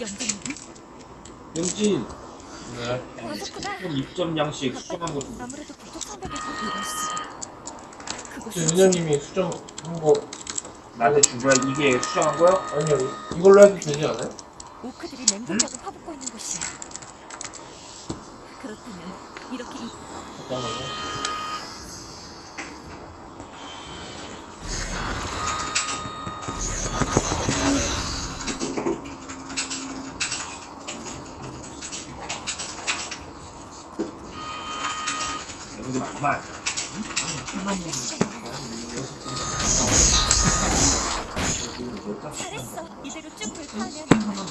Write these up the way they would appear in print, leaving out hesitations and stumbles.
영진이? 영진. 네. 와줬구나. 입점량씩 수정한 거. 아무래도 부족 성벽에 이럴 수가. 윤현님이 수정한 거 나한테 준 거야? 이게 수정한 거야? 아니요, 이걸로 해도 되지 않아요? 오크들이 맹공격을 퍼붓고 있는 곳이야. 그렇다면 이렇게 잠깐만요. 여기 많구만. 잘했어. 이대로 쭉 불타면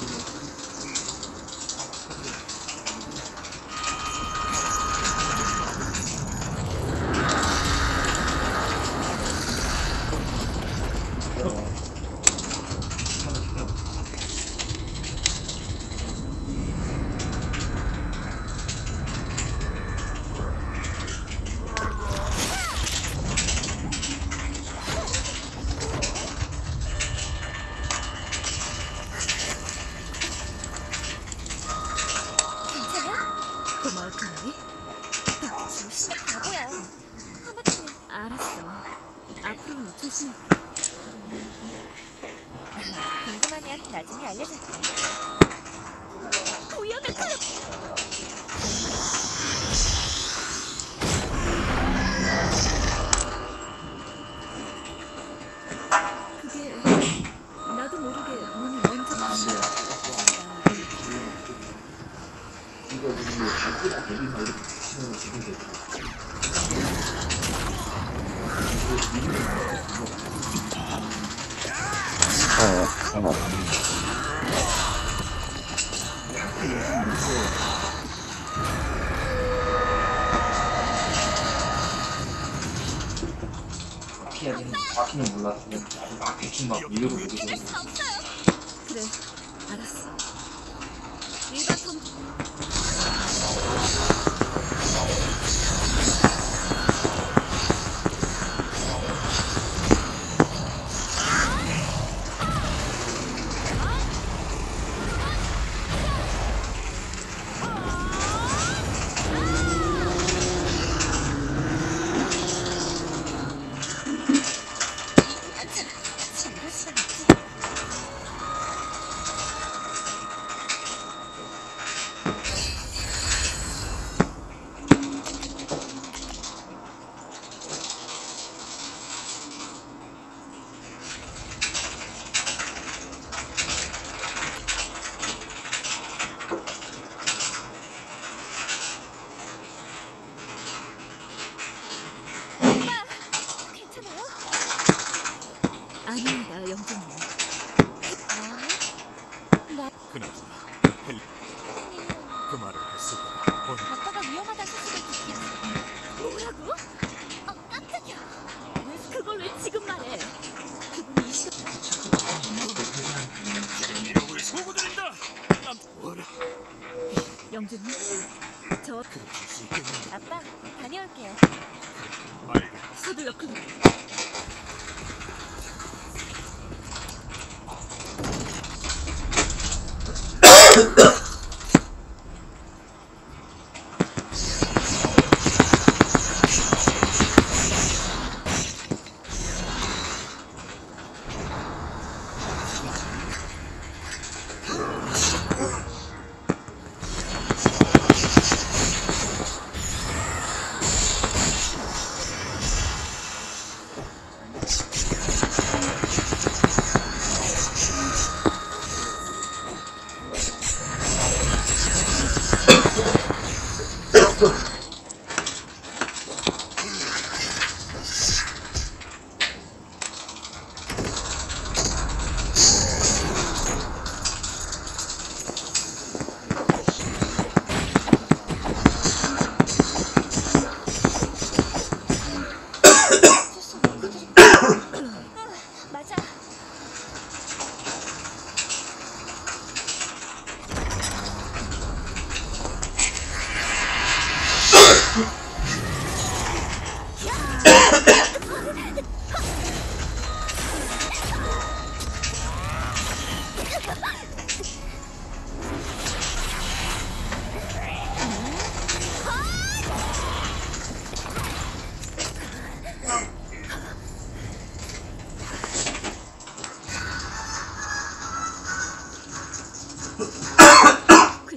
고마울 거니? 조심해, 바보야. 하마터면 알았어. 앞으로는 조심해. 궁금하면 나중에 알려줄게. 위험해, 칼! 그게 나도 모르게 문이 먼저 닫힌다. 이거 우리 발가락 내리면 이렇게 붙이면 지금 되죠. 피해야 되는 바퀴는 몰랐으면 막 대충 막 밀려고 밀고 그래, 알았어. 일반 컴 괜찮아요? 아닙니다, 영진님. 그나저나 그 말을 했을까? 아빠가 위험하다는 소식을 듣긴 뭐라고? 깜짝이야. 왜 그걸 왜 지금 말해? 그분이 이 시간 이름을 소구드린다. 난 뭐라? 영진님, 저 그럴 수 있겠는데. 아빠 다녀올게요. 알겠다. 서둘러 그 맞아.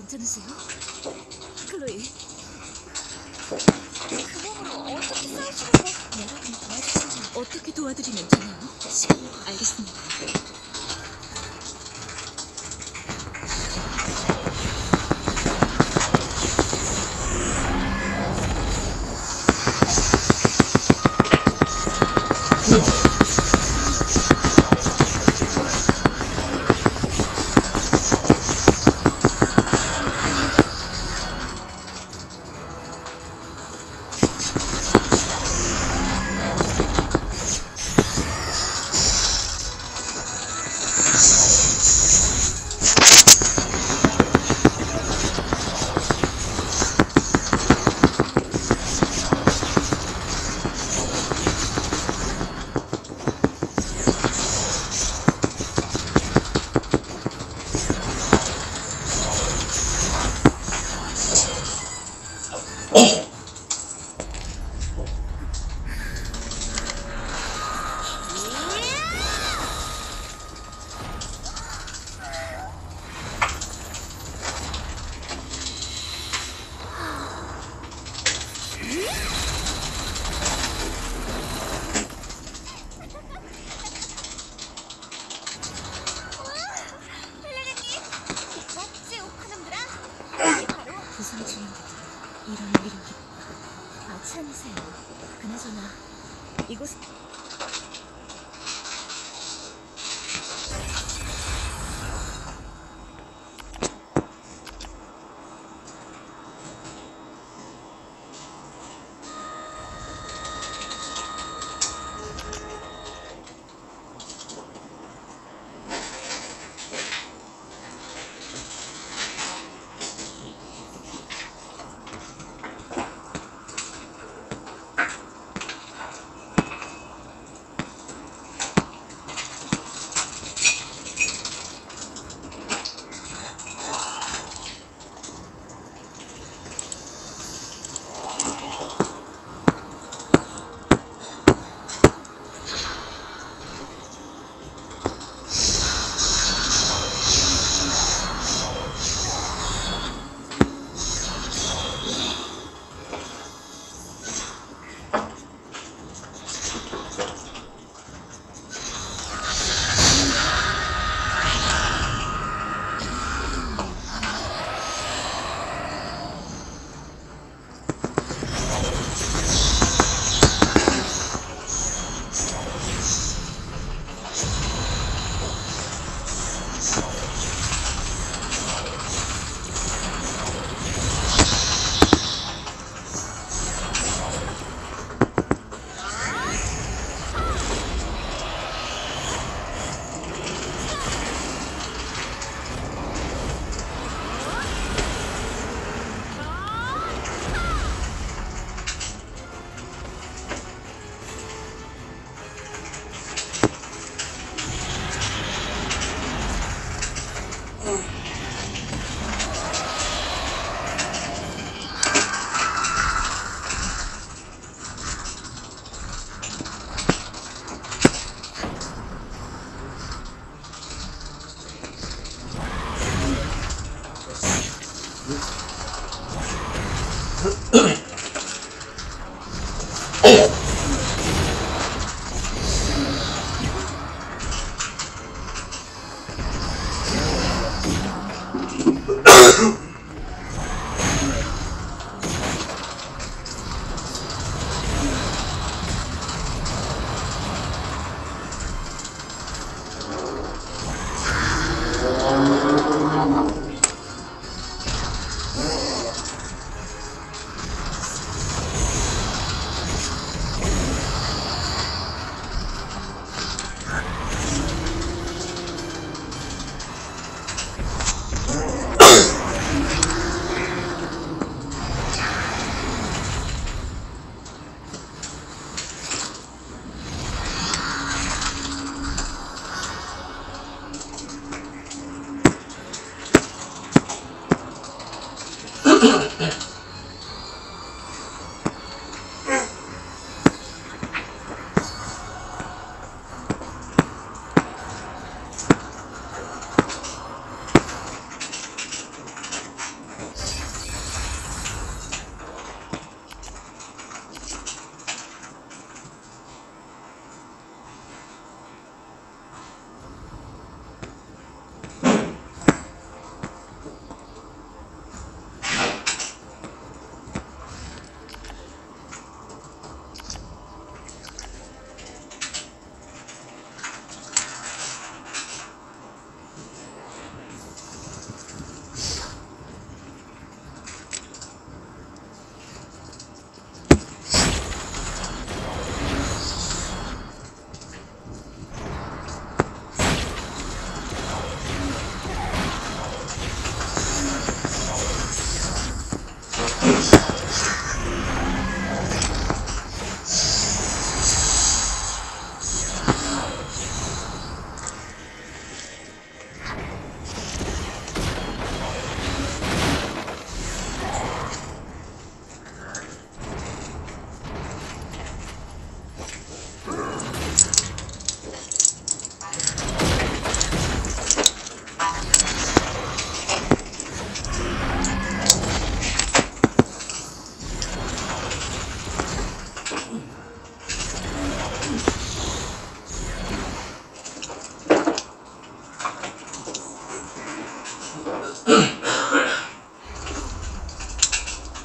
괜찮으세요? 클로이. 그 몸으로 어떻게 싸우시는 거? 내가 좀 도와주시면 어떻게 도와드리면 되나요? 시간 알겠습니다. 부상 중인데도 이런 위력이 아차하세요. 그나저나 이곳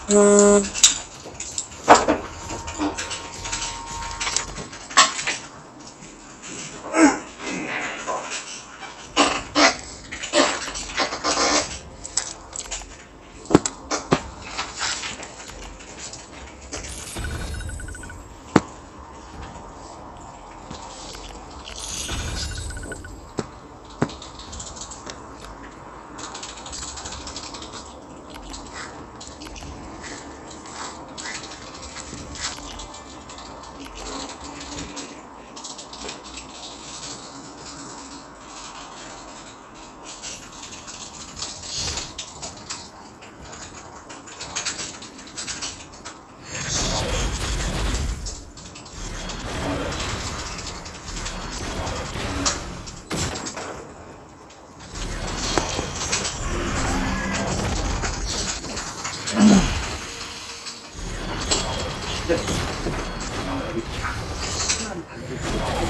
심한 반대로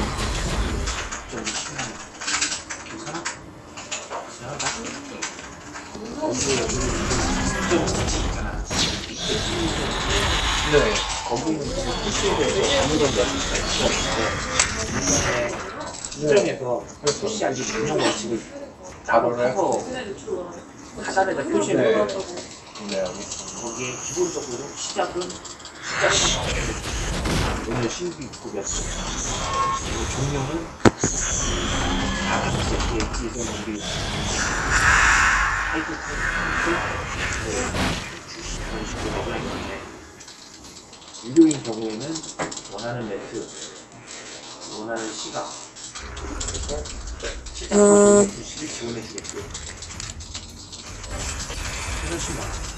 좀 심한 괜찮아? 있잖아. 네. 거북이는 지금 푸시에 아무런 연습이 없는데 수정에서 푸시하기 전용 원칙을 나도 커버 하단에다 표시를 네. 거기에 기본적으로 시작은 오늘 신규 입국이었어. 그리고 종료는 다섯 세트에 예전 우리 하이트 그런 식으로 먹으라 했는데 유료인 경우에는 원하는 매트, 원하는 시각, 시작과 매트시를 지원해 주겠고요. 그래서 신발.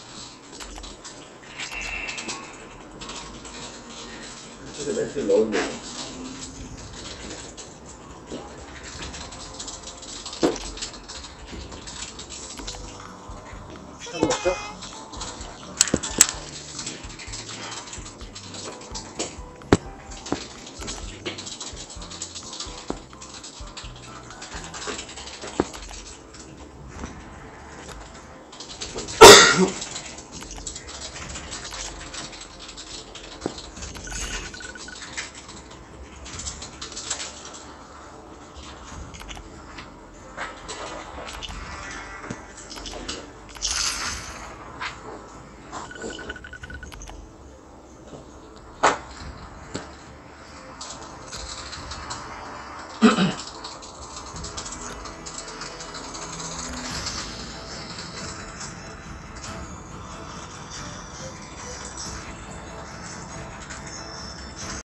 매트를 넣었는데